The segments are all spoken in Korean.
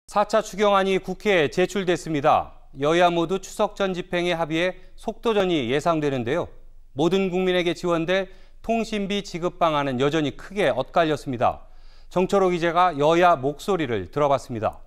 4차 추경안이 국회에 제출됐습니다. 여야 모두 추석 전 집행에 합의해 속도전이 예상되는데요. 모든 국민에게 지원될 통신비 지급 방안은 여전히 크게 엇갈렸습니다. 정철호 기자가 여야 목소리를 들어봤습니다.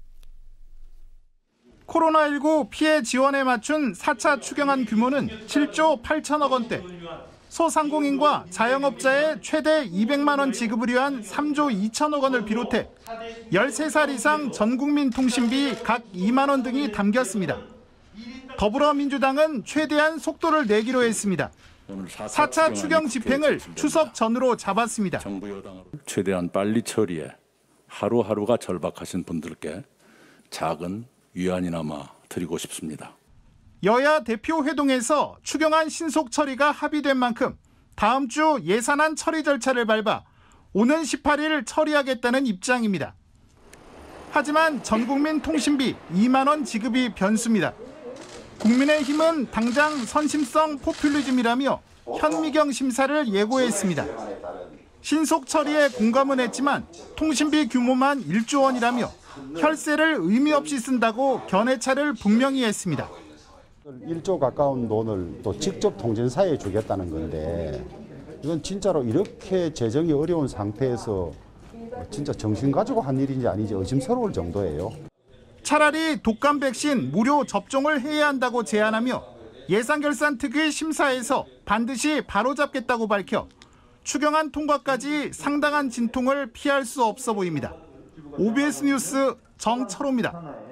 코로나19 피해 지원에 맞춘 4차 추경안 규모는 7조 8천억 원대, 소상공인과 자영업자에 최대 200만 원 지급을 위한 3조 2천억 원을 비롯해 13살 이상 전국민 통신비 각 2만 원 등이 담겼습니다. 더불어민주당은 최대한 속도를 내기로 했습니다. 4차 추경 집행을 추석 전으로 잡았습니다. 최대한 빨리 처리해 하루하루가 절박하신 분들께 작은 위안이나마 드리고 싶습니다. 여야 대표 회동에서 추경안 신속 처리가 합의된 만큼 다음 주 예산안 처리 절차를 밟아 오는 18일 처리하겠다는 입장입니다. 하지만 전국민 통신비 2만 원 지급이 변수입니다. 국민의힘은 당장 선심성 포퓰리즘이라며 현미경 심사를 예고했습니다. 신속 처리에 공감은 했지만 통신비 규모만 1조 원이라며 혈세를 의미 없이 쓴다고 견해차를 분명히 했습니다. 1조 가까운 돈을 또 직접 통신사에 주겠다는 건데 이건 진짜로 이렇게 재정이 어려운 상태에서 진짜 정신 가지고 한 일인지 아닌지 의심스러울 정도예요. 차라리 독감 백신 무료 접종을 해야 한다고 제안하며 예산결산특위 심사에서 반드시 바로잡겠다고 밝혀 추경안 통과까지 상당한 진통을 피할 수 없어 보입니다. OBS 뉴스 정철호입니다.